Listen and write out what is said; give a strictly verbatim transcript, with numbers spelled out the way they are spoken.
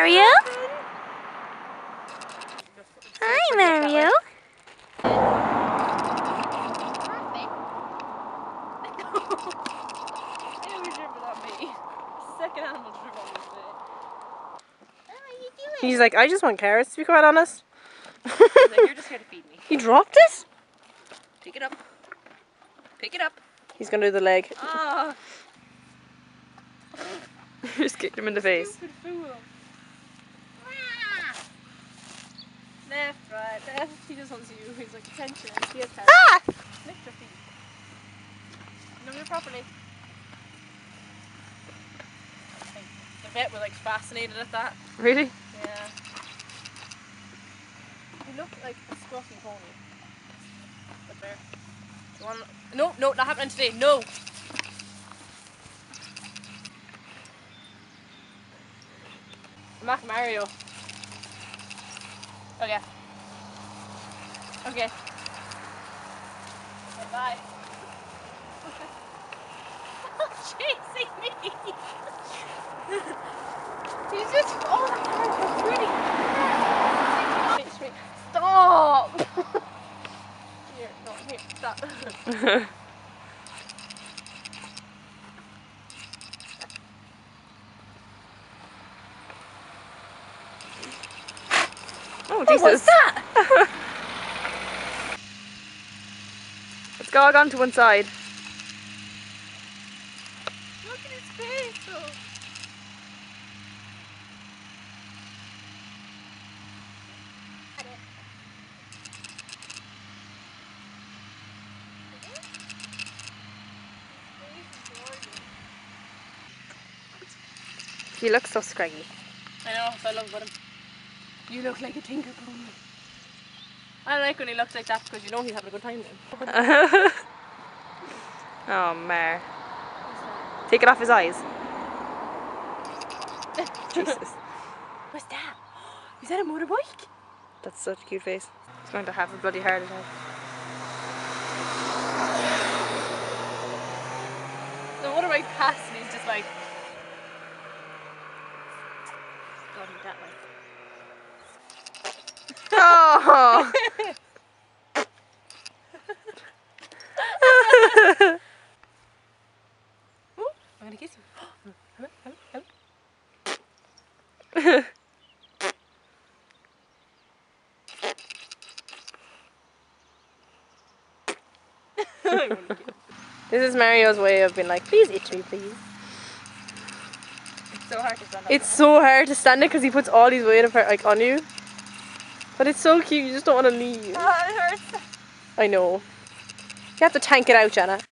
Mario. Hi, Mario. Second animal dribble on me today. He's like, I just want carrots, to be quite honest. He's like, you're just here to feed me. He dropped it? Pick it up. Pick it up. He's gonna do the leg. Ah. Just kicked him in the face. Stupid fool. Left, right, left. He just wants you. He's like, attention. He has carrots. Ah! Lift your feet. No, do it properly. The vet was like fascinated at that. Really? Yeah. He looked like a scruffy pony. But there. Do you want... No, no, not happening today. No. Mac Mario. Okay. Okay. Bye. Chasing me. He's just oh that carrot was pretty. Stop. Here, no, here, stop. Oh, What was Jesus. that? Let's go on to one side. Look at his face. Oh. He looks so scraggy. I know, so I love him. You look like a tinker pony. I like when he looks like that because you know he's having a good time then. Oh, Mar. Take it off his eyes. Jesus. What's that? Is that a motorbike? That's such a cute face. He's going to have a bloody heart attack. The motorbike passed and he's just like... Going that way. Oh! Ooh, I'm gonna kiss you. Come on, come on, come on. This is Mario's way of being like, please itch me, please. It's so hard to stand up. It's so hard to stand it because he puts all his weight apart, like on you. But it's so cute, you just don't want to leave. Oh, it hurts. I know. You have to tank it out, Jenna.